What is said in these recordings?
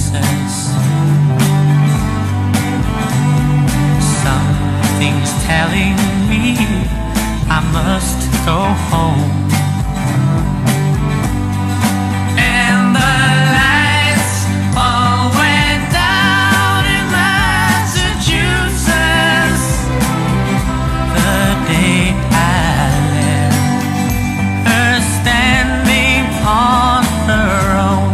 Massachusetts. Something's telling me I must go home. And the lights all went down in Massachusetts the day I left her standing on her own.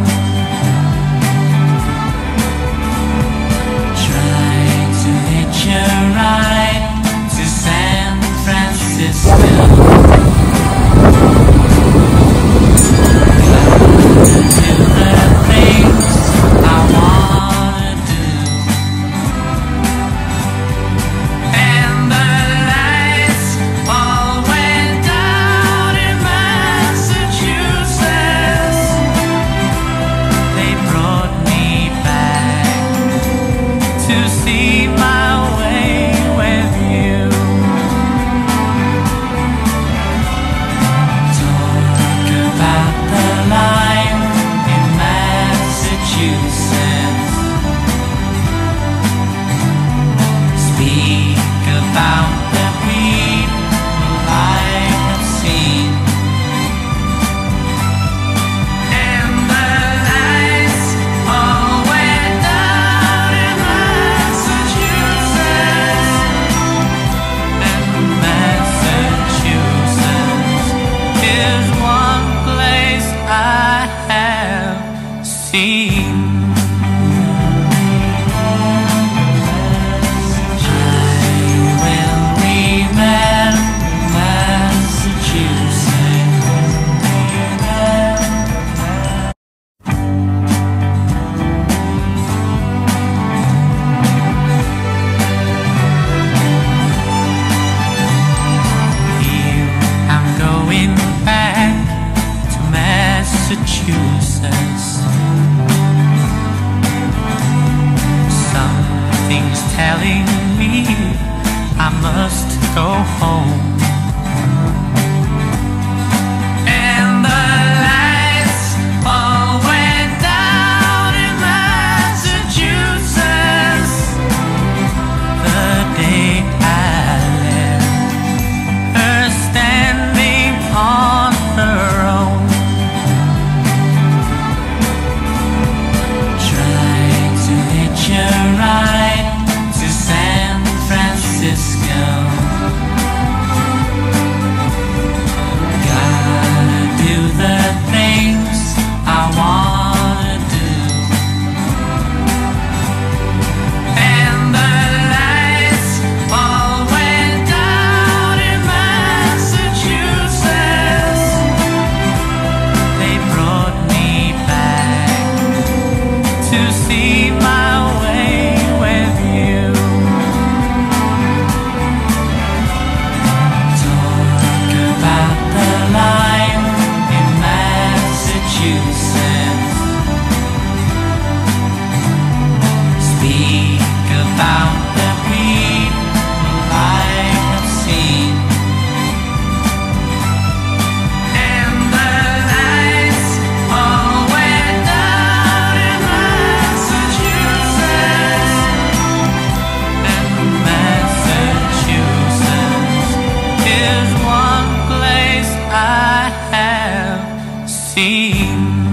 Tried to hitch a ride to San Francisco. Massachusetts. Something's telling me I must go home. And the lights all went down in Massachusetts the day I left her standing on her own. Ride to San Francisco. Gotta do the things I wanna do. And the lights all went down in Massachusetts. They brought me back to see my about the people I have seen. And the lights all went down in Massachusetts. And Massachusetts is one place I have seen.